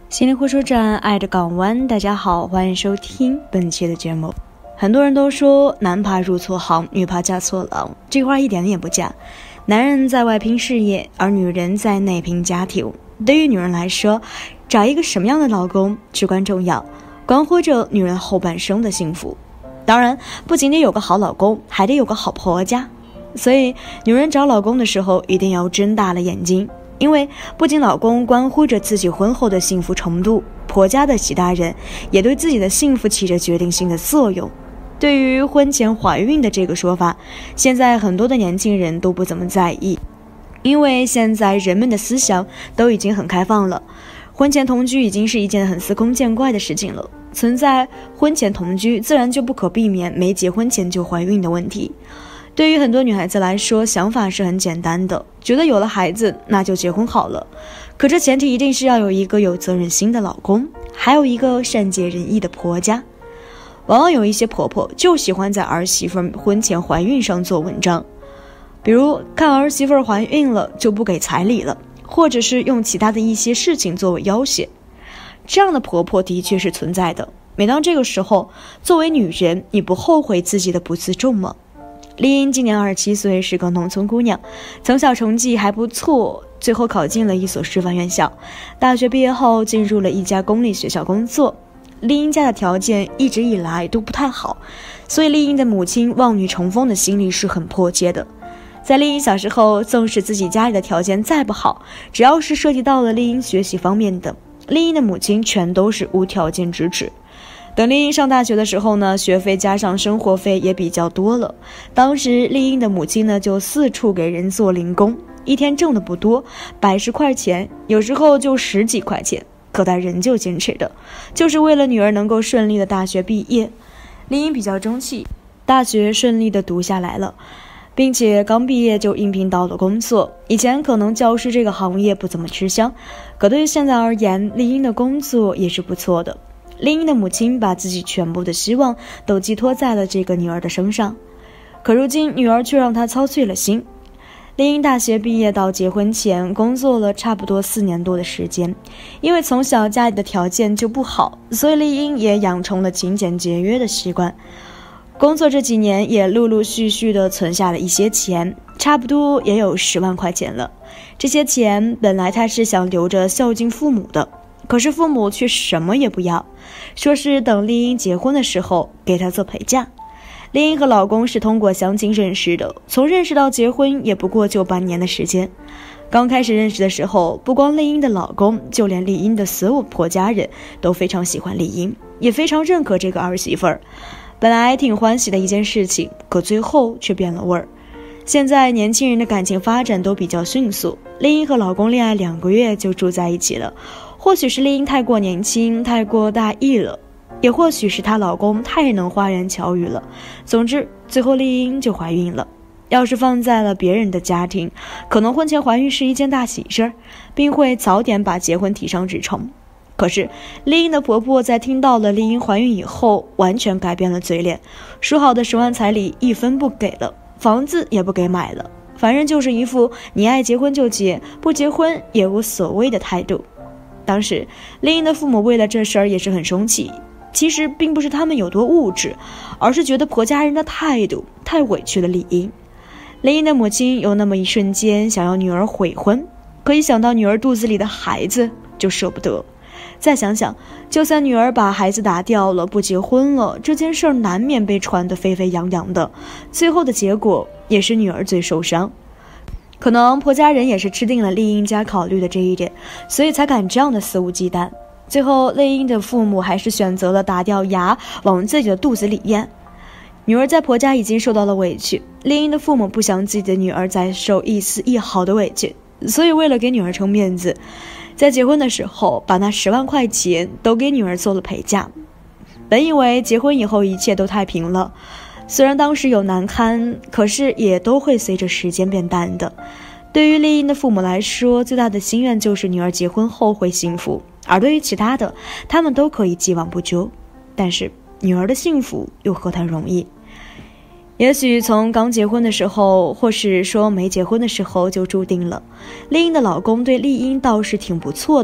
心灵回收站，爱的港湾，大家好，欢迎收听本期的节目。很多人都说男怕入错行，女怕嫁错郎，这话一点也不假。男人在外拼事业，而女人在内拼家庭。对于女人来说，找一个什么样的老公至关重要，关乎着女人后半生的幸福。当然，不仅得有个好老公，还得有个好婆家。所以女人找老公的时候一定要睁大了眼睛，因为不仅老公关乎着自己婚后的幸福程度，婆家的其他人也对自己的幸福起着决定性的作用。对于婚前怀孕的这个说法，现在很多的年轻人都不怎么在意，因为现在人们的思想都已经很开放了，婚前同居已经是一件很司空见惯的事情了，存在婚前同居自然就不可避免没结婚前就怀孕的问题。对于很多女孩子来说，想法是很简单的，觉得有了孩子那就结婚好了。可这前提一定是要有一个有责任心的老公，还有一个善解人意的婆家。往往有一些婆婆就喜欢在儿媳妇婚前怀孕上做文章，比如看儿媳妇怀孕了就不给彩礼了，或者是用其他的一些事情作为要挟。这样的婆婆的确是存在的。每当这个时候，作为女人，你不后悔自己的不自重吗？丽英今年27岁，是个农村姑娘，从小成绩还不错，最后考进了一所师范院校。大学毕业后进入了一家公立学校工作。丽英家的条件一直以来都不太好，所以丽英的母亲望女成风的心理是很迫切的。在丽英小时候，纵使自己家里的条件再不好，只要是涉及到了丽英学习方面的，丽英的母亲全都是无条件支持。等丽英上大学的时候呢，学费加上生活费也比较多了。当时丽英的母亲呢就四处给人做零工，一天挣的不多，100块钱，有时候就10几块钱，可她仍旧坚持的，就是为了女儿能够顺利的大学毕业。丽英比较争气，大学顺利的读下来了，并且刚毕业就应聘到了工作。以前可能教师这个行业不怎么吃香，可对于现在而言，丽英的工作也是不错的。丽英的母亲把自己全部的希望都寄托在了这个女儿的身上，可如今女儿却让她操碎了心。丽英大学毕业到结婚前工作了差不多4年多的时间，因为从小家里的条件就不好，所以丽英也养成了勤俭节约的习惯。工作这几年也陆陆续续的存下了一些钱，差不多也有10万块钱了。这些钱本来她是想留着孝敬父母的，可是父母却什么也不要，说是等丽英结婚的时候给她做陪嫁。丽英和老公是通过相亲认识的，从认识到结婚也不过就半年的时间。刚开始认识的时候，不光丽英的老公，就连丽英的所有婆家人都非常喜欢丽英，也非常认可这个儿媳妇儿。本来挺欢喜的一件事情，可最后却变了味儿。现在年轻人的感情发展都比较迅速，丽英和老公恋爱2个月就住在一起了。或许是丽英太过年轻，太过大意了，也或许是她老公太能花言巧语了。总之，最后丽英就怀孕了。要是放在了别人的家庭，可能婚前怀孕是一件大喜事，并会早点把结婚提上日程。可是丽英的婆婆在听到了丽英怀孕以后，完全改变了嘴脸，说好的10万彩礼1分不给了，房子也不给买了，反正就是一副你爱结婚就结，不结婚也无所谓的态度。当时丽英的父母为了这事儿也是很生气，其实并不是他们有多物质，而是觉得婆家人的态度太委屈了丽英。丽英的母亲有那么一瞬间想要女儿悔婚，可一想到女儿肚子里的孩子就舍不得。再想想，就算女儿把孩子打掉了，不结婚了，这件事儿难免被传得沸沸扬扬的，最后的结果也是女儿最受伤。可能婆家人也是吃定了丽英家考虑的这一点，所以才敢这样的肆无忌惮。最后丽英的父母还是选择了打掉牙往自己的肚子里咽。女儿在婆家已经受到了委屈，丽英的父母不想自己的女儿再受一丝一毫的委屈，所以为了给女儿撑面子，在结婚的时候把那10万块钱都给女儿做了陪嫁。本以为结婚以后一切都太平了，虽然当时有难堪，可是也都会随着时间变淡的。对于丽英的父母来说，最大的心愿就是女儿结婚后会幸福，而对于其他的，他们都可以既往不咎。但是女儿的幸福又何谈容易？也许从刚结婚的时候，或是说没结婚的时候就注定了。丽英的老公对丽英倒是挺不错的，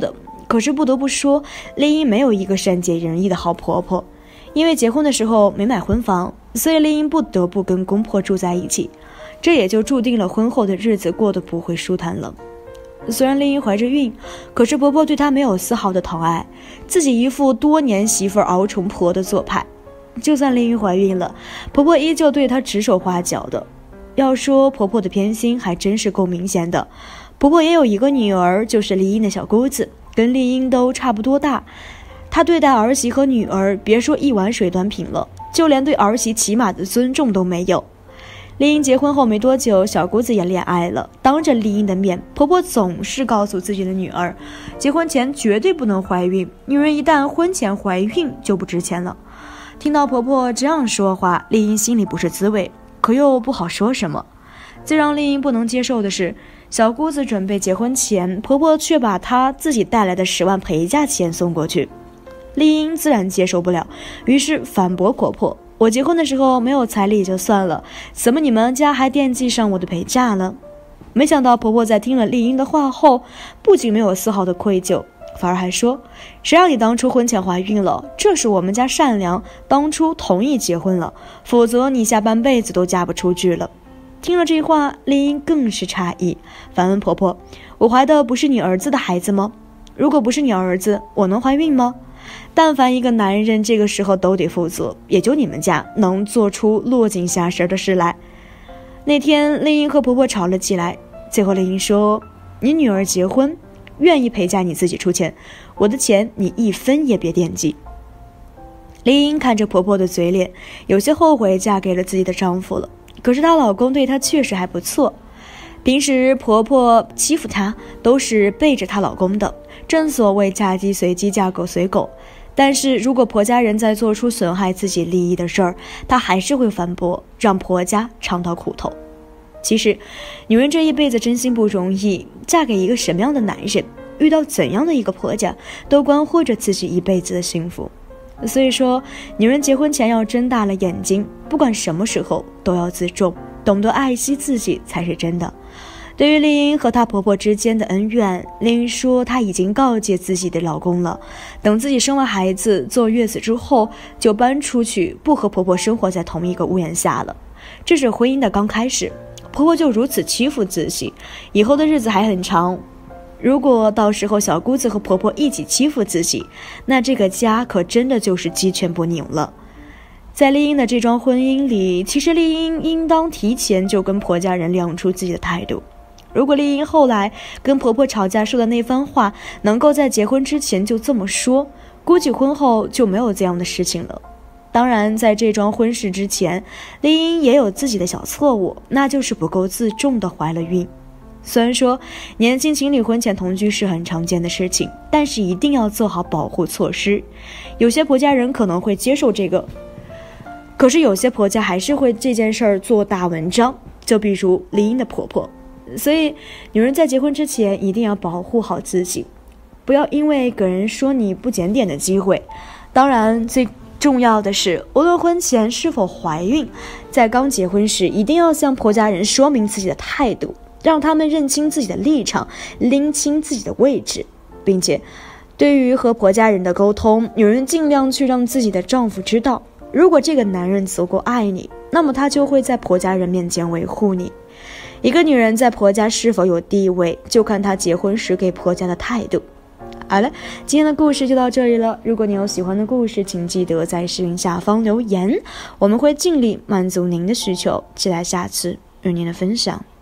可是不得不说，丽英没有一个善解人意的好婆婆。因为结婚的时候没买婚房，所以丽英不得不跟公婆住在一起，这也就注定了婚后的日子过得不会舒坦了。虽然丽英怀着孕，可是婆婆对她没有丝毫的疼爱，自己一副多年媳妇熬成婆的做派。就算丽英怀孕了，婆婆依旧对她指手画脚的。要说婆婆的偏心还真是够明显的。婆婆也有一个女儿，就是丽英的小姑子，跟丽英都差不多大。她对待儿媳和女儿，别说一碗水端平了，就连对儿媳起码的尊重都没有。丽英结婚后没多久，小姑子也恋爱了。当着丽英的面，婆婆总是告诉自己的女儿，结婚前绝对不能怀孕，女人一旦婚前怀孕就不值钱了。听到婆婆这样说话，丽英心里不是滋味，可又不好说什么。最让丽英不能接受的是，小姑子准备结婚前，婆婆却把她自己带来的10万陪嫁钱送过去。丽英自然接受不了，于是反驳婆婆，我结婚的时候没有彩礼就算了，怎么你们家还惦记上我的陪嫁了？没想到婆婆在听了丽英的话后，不仅没有丝毫的愧疚，反而还说，谁让你当初婚前怀孕了，这是我们家善良，当初同意结婚了，否则你下半辈子都嫁不出去了。听了这话，丽英更是诧异，反问婆婆，我怀的不是你儿子的孩子吗？如果不是你儿子，我能怀孕吗？但凡一个男人这个时候都得负责，也就你们家能做出落井下石的事来。那天丽英和婆婆吵了起来，最后丽英说，你女儿结婚愿意陪嫁你自己出钱，我的钱你一分也别惦记。丽英看着婆婆的嘴脸，有些后悔嫁给了自己的丈夫了，可是她老公对她确实还不错。平时婆婆欺负她都是背着她老公的，正所谓嫁鸡随鸡，嫁狗随狗。但是如果婆家人在做出损害自己利益的事儿，她还是会反驳，让婆家尝到苦头。其实女人这一辈子真心不容易，嫁给一个什么样的男人，遇到怎样的一个婆家，都关乎着自己一辈子的幸福。所以说，女人结婚前要睁大了眼睛，不管什么时候都要自重，懂得爱惜自己才是真的。对于丽英和她婆婆之间的恩怨，丽英说她已经告诫自己的老公了，等自己生完孩子坐月子之后，就搬出去，不和婆婆生活在同一个屋檐下了。这是婚姻的刚开始，婆婆就如此欺负自己，以后的日子还很长。如果到时候小姑子和婆婆一起欺负自己，那这个家可真的就是鸡犬不宁了。在丽英的这桩婚姻里，其实丽英应当提前就跟婆家人亮出自己的态度。如果丽英后来跟婆婆吵架说的那番话能够在结婚之前就这么说，估计婚后就没有这样的事情了。当然，在这桩婚事之前，丽英也有自己的小错误，那就是不够自重的怀了孕。虽然说年轻情侣婚前同居是很常见的事情，但是一定要做好保护措施。有些婆家人可能会接受这个，可是有些婆家还是会这件事儿做大文章，就比如丽英的婆婆。所以女人在结婚之前一定要保护好自己，不要因为给人说你不检点的机会。当然最重要的是，无论婚前是否怀孕，在刚结婚时一定要向婆家人说明自己的态度，让他们认清自己的立场，拎清自己的位置，并且对于和婆家人的沟通，女人尽量去让自己的丈夫知道，如果这个男人足够爱你，那么他就会在婆家人面前维护你。一个女人在婆家是否有地位，就看她结婚时给婆家的态度。好了，今天的故事就到这里了。如果你有喜欢的故事，请记得在视频下方留言，我们会尽力满足您的需求。期待下次与您的分享。